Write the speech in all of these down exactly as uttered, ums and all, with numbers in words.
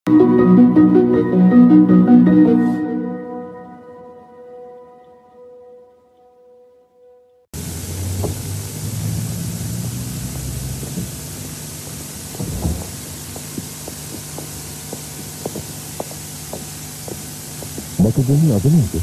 Bakıcının adı neydi?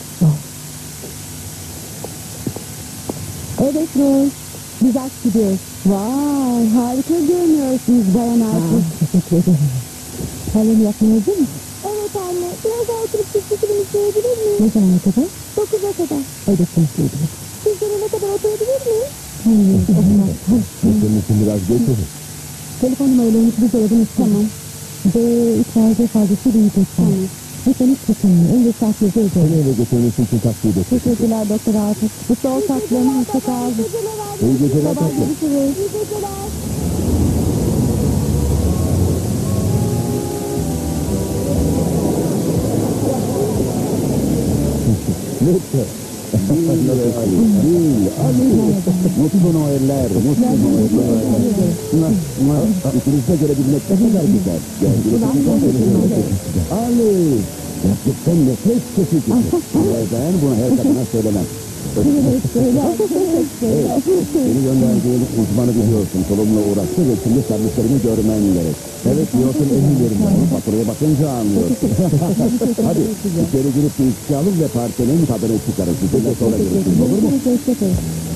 Evet Rose, biz aç gidiyoruz. Vay, harika görünüyorsunuz Bayan Arthur. Teşekkür ederim. Kalemi yapmıyoruz değil mi? Evet anne, biraz daha oturup çizgi film izleyebilir miyiz? Ne zamana kadar? Dokuza kadar. Öyle konuşuyoruz. Siz gelene kadar oturabilir miyiz? Hayır, olmaz. Senin için biraz geç olur. Telefon numaralarını bir dolabın üstüne. Tamam. Ve içeride fazlası büyütecek. Tamam. Lütfen hiç çekinmeyin. Önce saat yüzü öderim. Seni eve götürmesi için takdir ederim. Teşekkürler Doktor Arthur. Bu soğuk tatlarını hoşça kal. İyi geceler Sabah tatlım. görüşürüz. İyi geceler. Lütfen. Değil, Ali. Mutlu Noeller, mutlu Noeller. İkinize görebilmek ne kadar güzel. Ali, gerçekten nefes kesici. Ben bunu her kadına söylemem. Beni gönderdiğin uzmanı biliyorsun. Solumla uğraştı ve şimdi servislerimi görmen gerek. Evet diyorsun, emin yerim. Faturaya bakınca anlıyorsun. Hadi içeri girip bir içki alın ve partinin tadını çıkarın. Sizinle sonra görüşürüz, olur mu?